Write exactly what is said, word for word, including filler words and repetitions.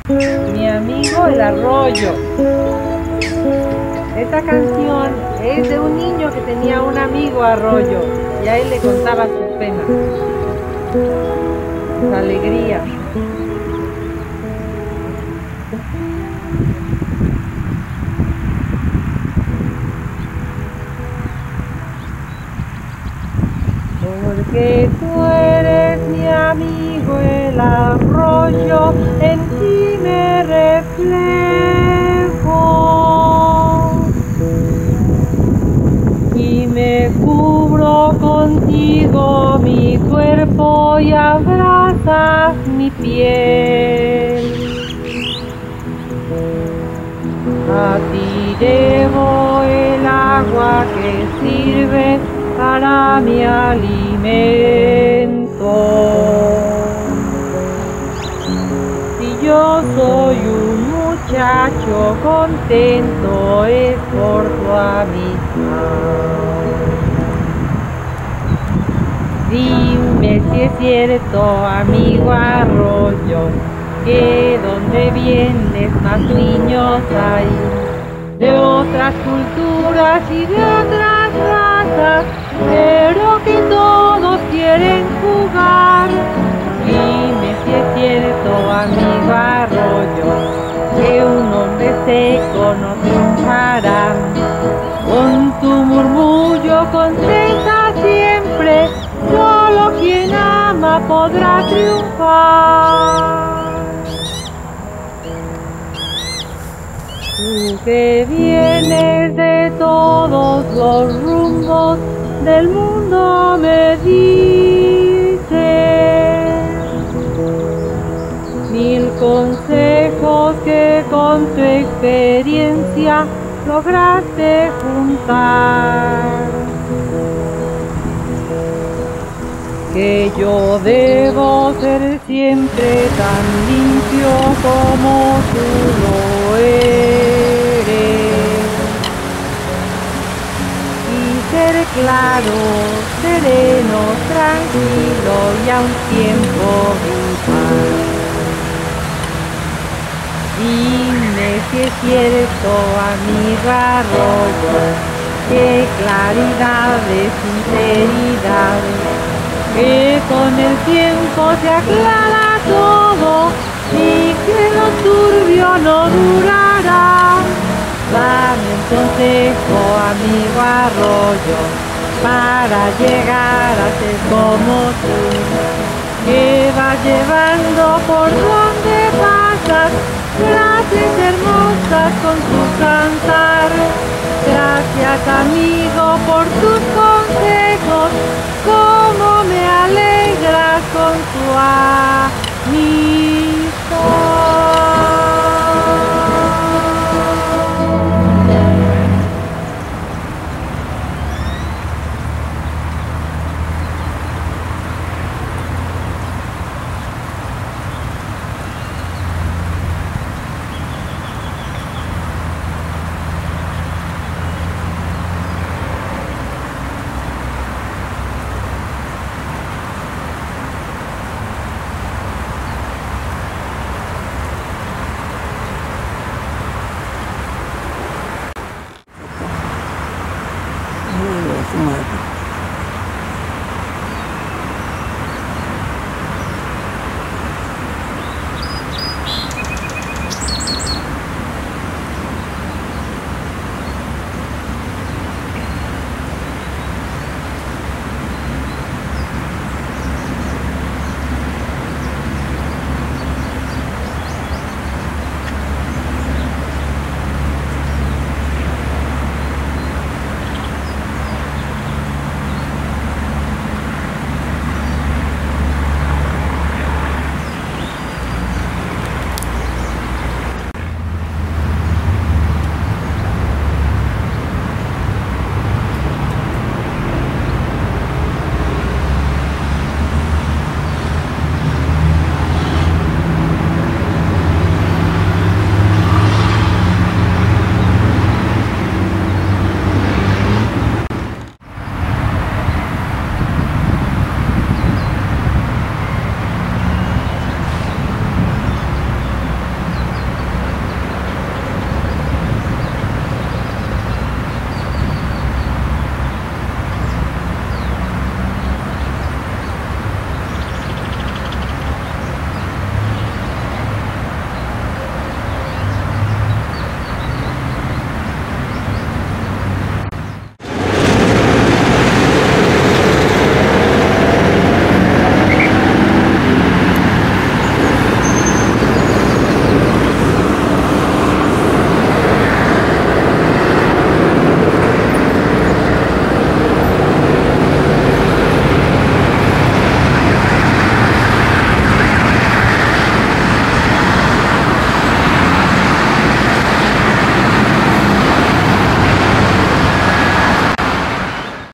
Mi amigo el arroyo. Esta canción es de un niño que tenía un amigo arroyo y a él le contaba sus penas, sus alegrías. Porque tú eres mi amigo el arroyo, en ti me reflejo y me cubro contigo mi cuerpo y abrazas mi piel. A ti debo el agua que sirve para mi alimento. Si yo soy un muchacho contento es por tu amistad. Dime si es cierto, amigo arroyo, que donde vienes más niños hay, de otras culturas y de otras razas, pero que todos quieren jugar. Dime si es cierto, amigo arroyo, que un hombre seco no triunfará. Con tu murmullo contenta siempre, solo quien ama podrá triunfar. Tú que vienes de todos los rumbos del mundo me dices mil consejos que con tu experiencia lograste juntar. Que yo debo ser siempre tan limpio como tú lo eres, y ser claro, sereno, tranquilo y a un tiempo vital. Dime si es cierto, amigo arroyo, qué claridad de sinceridad, que con el tiempo se aclara todo y que lo turbio no durará. Dame un consejo, amigo arroyo, para llegar a ser como tú, que vas llevando por donde pasas frases hermosas con tu cantar. Gracias, amigo, por tus cosas.